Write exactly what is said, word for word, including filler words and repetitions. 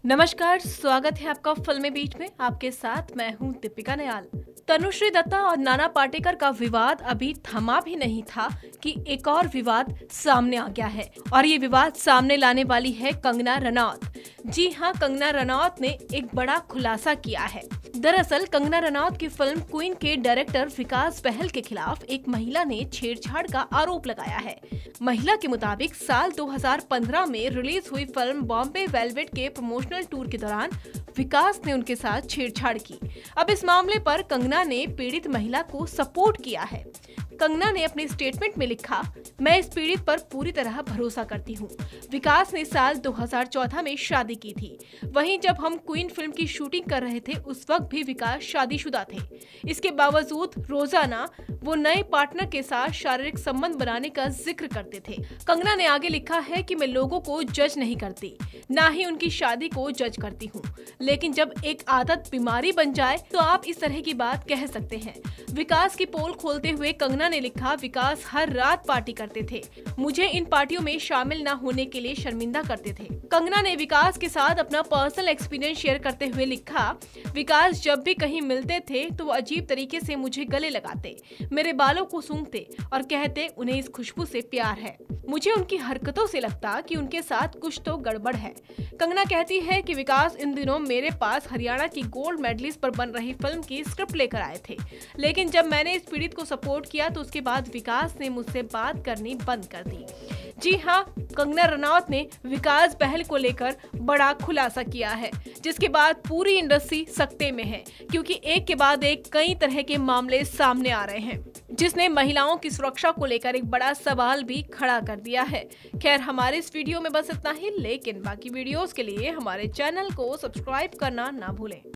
नमस्कार, स्वागत है आपका फिल्मी बीट में। आपके साथ मैं हूं दीपिका नयाल। तनुश्री दत्ता और नाना पाटेकर का विवाद अभी थमा भी नहीं था कि एक और विवाद सामने आ गया है और ये विवाद सामने लाने वाली है कंगना रनौत। जी हां, कंगना रनौत ने एक बड़ा खुलासा किया है। दरअसल कंगना रनौत की फिल्म क्वीन के डायरेक्टर विकास बहल के खिलाफ एक महिला ने छेड़छाड़ का आरोप लगाया है। महिला के मुताबिक साल दो हज़ार पंद्रह में रिलीज हुई फिल्म बॉम्बे वेलवेट के प्रमोशनल टूर के दौरान विकास ने उनके साथ छेड़छाड़ की। अब इस मामले पर कंगना ने पीड़ित महिला को सपोर्ट किया है। कंगना ने अपने स्टेटमेंट में लिखा, मैं इस पीड़ित पर पूरी तरह भरोसा करती हूँ। विकास ने साल दो हज़ार चौदह में शादी की थी। वहीं जब हम क्वीन फिल्म की शूटिंग कर रहे थे उस वक्त भी विकास शादीशुदा थे। इसके बावजूद रोजाना वो नए पार्टनर के साथ शारीरिक संबंध बनाने का जिक्र करते थे। कंगना ने आगे लिखा है कि मैं लोगों को जज नहीं करती, ना ही उनकी शादी को जज करती हूँ, लेकिन जब एक आदत बीमारी बन जाए तो आप इस तरह की बात कह सकते हैं। विकास की पोल खोलते हुए कंगना ने लिखा, विकास हर रात पार्टी करते थे, मुझे इन पार्टियों में शामिल न होने के लिए शर्मिंदा करते थे। कंगना ने विकास के साथ अपना पर्सनल एक्सपीरियंस शेयर करते हुए लिखा, विकास जब भी कहीं मिलते थे तो वो अजीब तरीके से मुझे गले लगाते, मेरे बालों को सूंघते और कहते उन्हें इस खुशबू से प्यार है। मुझे उनकी हरकतों से लगता कि उनके साथ कुछ तो गड़बड़ है। कंगना कहती है कि विकास इन दिनों मेरे पास हरियाणा की गोल्ड मेडलिस्ट पर बन रही फिल्म की स्क्रिप्ट लेकर आए थे, लेकिन जब मैंने इस पीड़ित को सपोर्ट किया तो उसके बाद विकास ने मुझसे बात करनी बंद कर दी। जी हाँ, कंगना रनौत ने विकास बहल को लेकर बड़ा खुलासा किया है, जिसके बाद पूरी इंडस्ट्री सकते में है, क्योंकि एक के बाद एक कई तरह के मामले सामने आ रहे हैं, जिसने महिलाओं की सुरक्षा को लेकर एक बड़ा सवाल भी खड़ा कर दिया है। खैर, हमारे इस वीडियो में बस इतना ही, लेकिन बाकी वीडियोस के लिए हमारे चैनल को सब्सक्राइब करना ना भूलें।